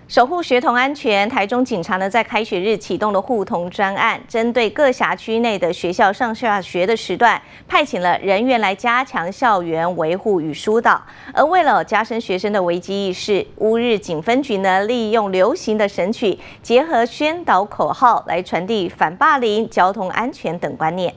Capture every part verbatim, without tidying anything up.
守护学童安全，台中警察呢在开学日启动了护童专案，针对各辖区内的学校上下学的时段，派遣了人员来加强校园维护与疏导。而为了加深学生的危机意识，乌日警分局呢利用流行的神曲，结合宣导口号来传递反霸凌、交通安全等观念。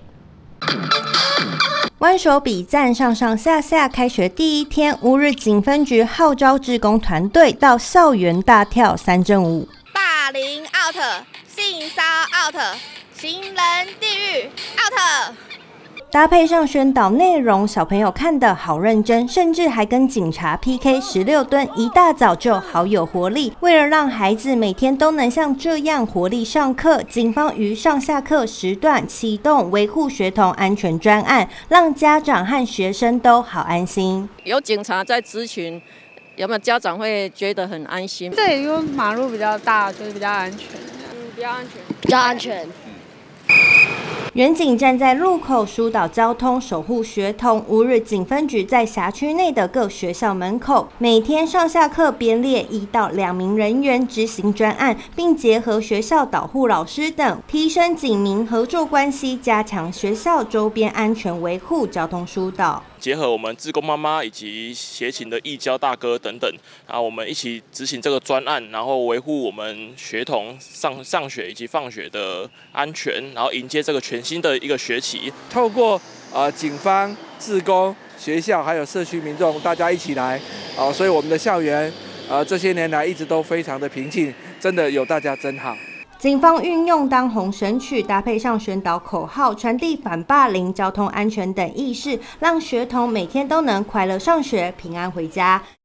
弯手比赞，上上下下，开学第一天，乌日警分局号召志工团队到校园大跳三正舞。 霸凌 out， 性骚 out， 行人地狱 out。 搭配上宣导内容，小朋友看得好认真，甚至还跟警察 P K 十六吨，一大早就好有活力。为了让孩子每天都能像这样活力上课，警方于上下课时段启动维护学童安全专案，让家长和学生都好安心。 有警察在咨询，有没有家长会觉得很安心？ 这里因为马路比较大，就是比较安全。 嗯，比较安全， 比较安全。 远警站在路口疏导交通，守护学童。乌日警分局在辖区内的各学校门口，每天上下课编列一到两名人员执行专案，并结合学校导护老师等，提升警民合作关系，加强学校周边安全维护、交通疏导。 结合我们志工妈妈以及协勤的义交大哥等等，然后我们一起执行这个专案，然后维护我们学童上上学以及放学的安全，然后迎接这个全新的一个学期。 透过呃警方、志工、学校还有社区民众，大家一起来，啊、呃，所以我们的校园呃这些年来一直都非常的平静，真的有大家真好。 警方运用当红神曲，搭配上宣导口号，传递反霸凌、交通安全等意识，让学童每天都能快乐上学、平安回家。